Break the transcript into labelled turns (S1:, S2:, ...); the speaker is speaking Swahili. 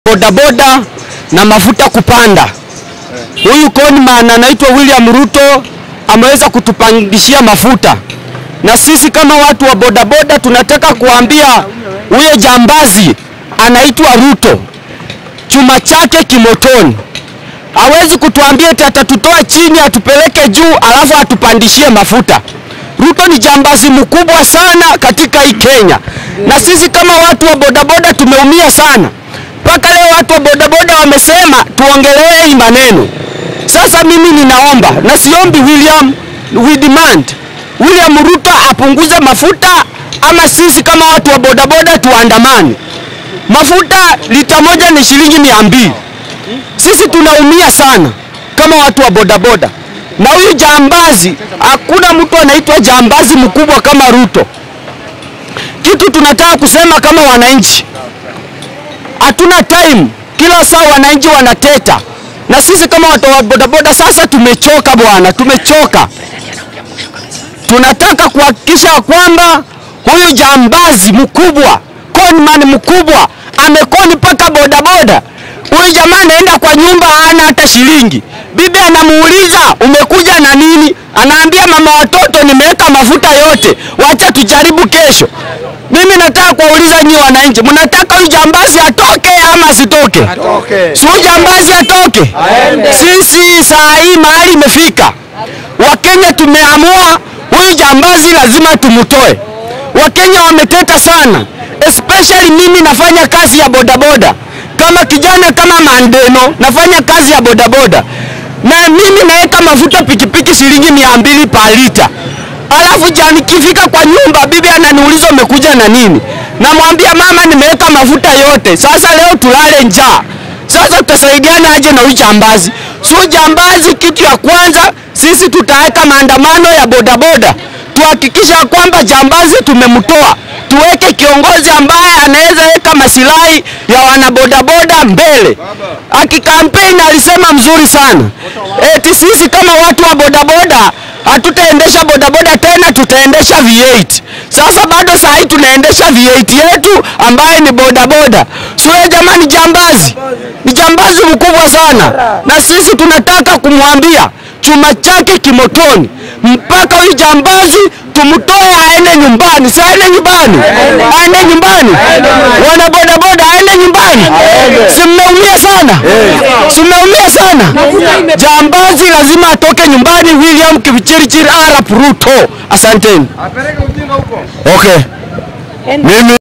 S1: bodaboda na mafuta kupanda. Huyu conman anaitwa William Ruto ameweza kutupandishia mafuta. Na sisi kama watu wa bodaboda tunataka kuambia huyo jambazi anaitwa Ruto, chuma chake kimotoni. Hawezi kutuambia atatutoa chini atupeleke juu alafu atupandishie mafuta. Ruto ni jambazi mkubwa sana katika hii Kenya. Na sisi kama watu wa bodaboda tumeumia sana. Paka leo watu wa bodaboda wamesema tuongelee hii maneno. Sasa mimi ninaomba na siombi we demand William Ruto apunguze mafuta ama sisi kama watu wa bodaboda tuandamane. Mafuta lita moja ni shilingi 200. Sisi tunaumia sana kama watu wa bodaboda. Na huyu jambazi, hakuna mtu anaitwa jambazi mkubwa kama Ruto. Kitu tunataka kusema kama wananchi, hatuna time, kila saa wananchi wanateta. Na sisi kama watu wa bodaboda sasa tumechoka bwana, tumechoka. Tunataka kuhakikisha kwamba huyu jambazi mkubwa, conman mkubwa, amekoni paka bodaboda. Huyu jamaa anaenda kwa nyumba hana hata shilingi. Bibi anamuuliza umekuja na nini? Anaambia mama watoto nimeweka mafuta yote, wacha tujaribu kesho. Mimi nataka kuuliza nyinyi wananchi, mnataka huyu jambazi atoke ama asitoke?
S2: Atoke.
S1: Si huyu jambazi atoke?
S2: Aende.
S1: Sisi saa hii mahali imefika. Wakenya tumeamua huyu jambazi lazima tumutoe. Wakenya wameteta sana. Especially mimi nafanya kazi ya bodaboda. Kama kijana kama Mandeno nafanya kazi ya bodaboda. Na mimi naweka mafuta pikipiki shilingi 200 per liter. Alafu jana kifika kwa nyumba bibi ananiuliza umekuja na nini? Namwambia mama nimeweka mafuta yote. Sasa leo tulale njaa. Sasa tutasaidiana aje na huyu jambazi? Sio jambazi. Kitu ya kwanza sisi tutaweka maandamano ya bodaboda. Tuhakikisha kwamba jambazi tumemtoa. Tuweke kiongozi ambaye anaweza weka masilahi ya wanabodaboda mbele. Akikampeni alisema mzuri sana. Eti sisi kama watu wa bodaboda hatutaendesha bodaboda tena, tutaendesha V8. Sasa bado saa hii tunaendesha V8 yetu ambaye ni bodaboda. Sio jamani, jambazi. Ni jambazi mkubwa sana. Na sisi tunataka kumwambia chuma chake kimotoni. Mpaka huyu jambazi tumtoe aende nyumbani. Sasa aende nyumbani. Aende nyumbani. Wana bodaboda aende nyumbani. Simeumia sana. Simeumia sana. Jambazi lazima atoke nyumbani. William Kipchirchir Arap Ruto. Asanteni.
S2: Apeleke ujinga huko.
S1: Okay. Mimi